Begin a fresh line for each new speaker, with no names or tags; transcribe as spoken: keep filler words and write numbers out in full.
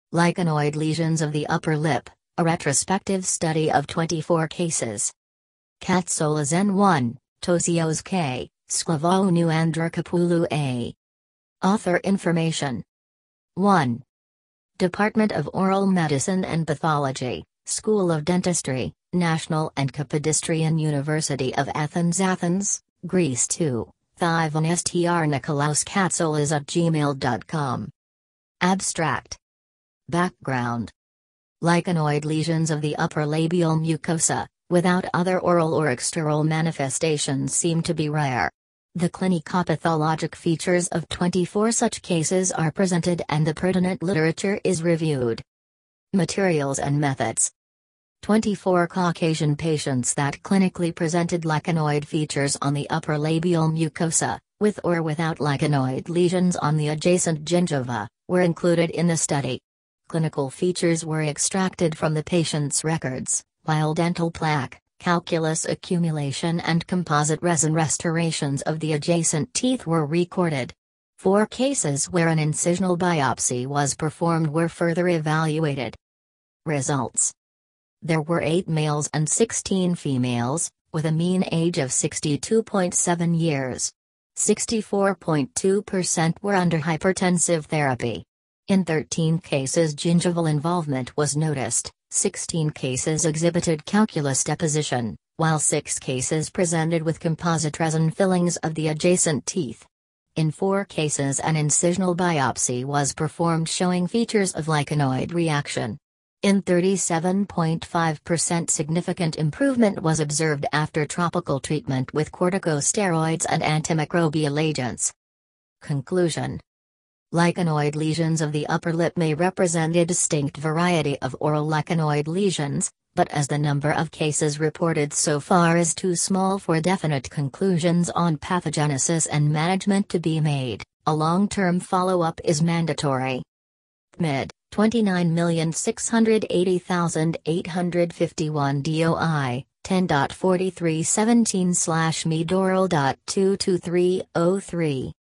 Lichenoid lesions of the upper lip, a retrospective study of twenty-four cases. Katsolas one, Tosios K, Sclavonou Andrikopoulou A. Author information. one. Department of Oral Medicine and Pathology, School of Dentistry, National and Kapodistrian University of Athens Athens, Greece two, Thivan Str Nikolaos Katsolas at gmail dot com. Abstract. Background. Lichenoid lesions of the upper labial mucosa, without other oral or exteral manifestations, seem to be rare. The clinicopathologic features of twenty-four such cases are presented and the pertinent literature is reviewed. Materials and methods. twenty-four Caucasian patients that clinically presented lichenoid features on the upper labial mucosa, with or without lichenoid lesions on the adjacent gingiva, were included in the study. Clinical features were extracted from the patient's records, while dental plaque, calculus accumulation and composite resin restorations of the adjacent teeth were recorded. Four cases where an incisional biopsy was performed were further evaluated. Results. There were eight males and sixteen females, with a mean age of sixty-two point seven years. sixty-four point two percent were under hypertensive therapy. In thirteen cases gingival involvement was noticed, sixteen cases exhibited calculus deposition, while six cases presented with composite resin fillings of the adjacent teeth. In four cases an incisional biopsy was performed showing features of lichenoid reaction. In thirty-seven point five percent significant improvement was observed after topical treatment with corticosteroids and antimicrobial agents. Conclusion. Lichenoid lesions of the upper lip may represent a distinct variety of oral lichenoid lesions, but as the number of cases reported so far is too small for definite conclusions on pathogenesis and management to be made, a long-term follow-up is mandatory. P M I D, twenty-nine million six hundred eighty thousand eight hundred fifty-one D O I, ten point forty-three seventeen slash M I D oral dot two two three oh three.